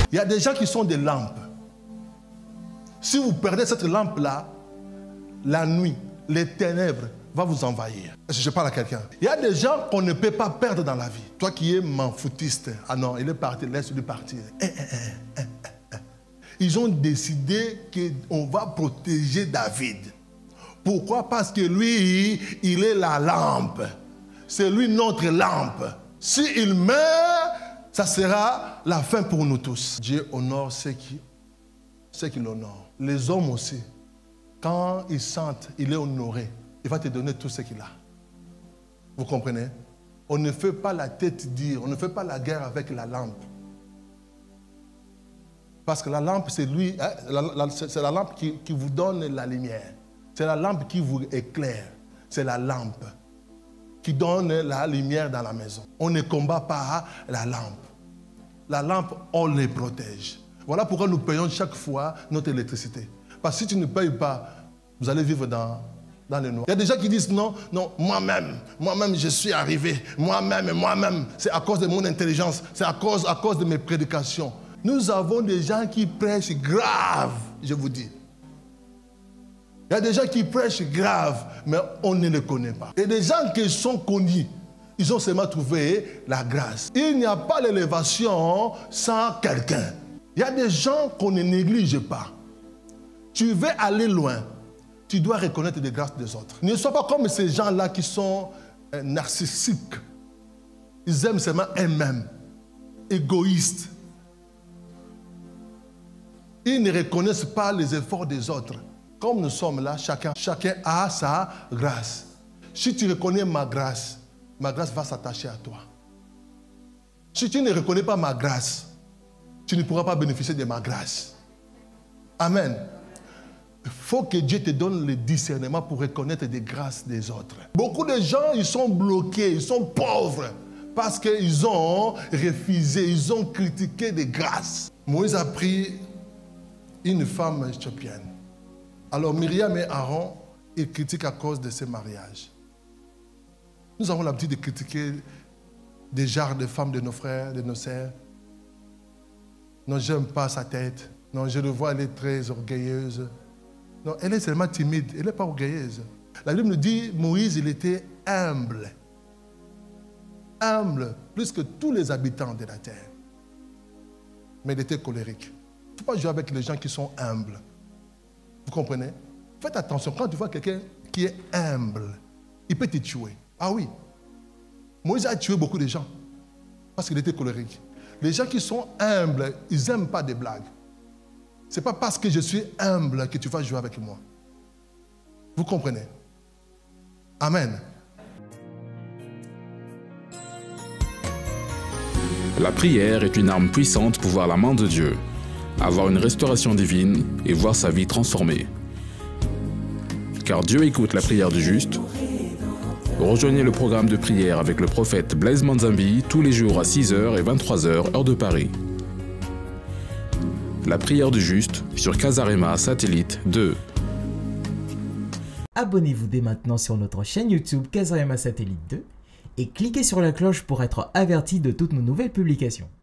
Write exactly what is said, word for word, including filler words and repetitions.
Il y a des gens qui sont des lampes. Si vous perdez cette lampe-là, la nuit, les ténèbres vont vous envahir. Est-ce que je parle à quelqu'un? Il y a des gens qu'on ne peut pas perdre dans la vie. Toi qui es manfoutiste, ah non, il est parti, laisse-lui partir. Eh, eh, eh, eh, eh. Ils ont décidé qu'on va protéger David. Pourquoi? Parce que lui, il est la lampe. C'est lui notre lampe. S'il meurt, ça sera la fin pour nous tous. Dieu honore ceux qui, ceux qui l'honorent. Les hommes aussi, quand ils sentent qu'il est honoré, il va te donner tout ce qu'il a. Vous comprenez? On ne fait pas la tête dire, on ne fait pas la guerre avec la lampe. Parce que la lampe, c'est lui, hein, c'est la lampe qui, qui vous donne la lumière. C'est la lampe qui vous éclaire. C'est la lampe qui donne la lumière dans la maison. On ne combat pas la lampe. La lampe, on les protège. Voilà pourquoi nous payons chaque fois notre électricité. Parce que si tu ne payes pas, vous allez vivre dans, dans le noir. Il y a des gens qui disent non, non, moi-même, moi-même je suis arrivé, moi-même, moi-même, c'est à cause de mon intelligence, c'est à cause, à cause de mes prédications. Nous avons des gens qui prêchent grave, je vous dis. Il y a des gens qui prêchent grave, mais on ne les connaît pas. Et des gens qui sont connus, ils ont seulement trouvé la grâce. Il n'y a pas l'élévation sans quelqu'un. Il y a des gens qu'on ne néglige pas. Tu veux aller loin, tu dois reconnaître les grâces des autres. Ne sois pas comme ces gens-là qui sont euh, narcissiques. Ils aiment seulement eux-mêmes, égoïstes. Ils ne reconnaissent pas les efforts des autres. Comme nous sommes là, chacun, chacun a sa grâce. Si tu reconnais ma grâce, ma grâce va s'attacher à toi. Si tu ne reconnais pas ma grâce, tu ne pourras pas bénéficier de ma grâce. Amen. Il faut que Dieu te donne le discernement pour reconnaître les grâces des autres. Beaucoup de gens, ils sont bloqués, ils sont pauvres parce qu'ils ont refusé, ils ont critiqué des grâces. Moïse a pris une femme éthiopienne. Alors Myriam et Aaron, ils critiquent à cause de ce mariage. Nous avons l'habitude de critiquer des genres de femmes de nos frères, de nos sœurs. Non, j'aime pas sa tête. Non, je le vois, elle est très orgueilleuse. Non, elle est seulement timide, elle n'est pas orgueilleuse. La Bible nous dit, Moïse, il était humble. Humble, plus que tous les habitants de la terre. Mais il était colérique. Il ne faut pas jouer avec les gens qui sont humbles. Vous comprenez? Faites attention, quand tu vois quelqu'un qui est humble, il peut te tuer. Ah oui. Moïse a tué beaucoup de gens parce qu'il était colérique. Les gens qui sont humbles, ils n'aiment pas des blagues. Ce n'est pas parce que je suis humble que tu vas jouer avec moi. Vous comprenez? Amen. La prière est une arme puissante pour voir la main de Dieu, avoir une restauration divine et voir sa vie transformée. Car Dieu écoute la prière du juste. Rejoignez le programme de prière avec le prophète Blaise Manzambi tous les jours à six heures et vingt-trois heures, heure de Paris. La prière du juste sur Casarema Satellite deux. Abonnez-vous dès maintenant sur notre chaîne YouTube Casarema Satellite deux et cliquez sur la cloche pour être averti de toutes nos nouvelles publications.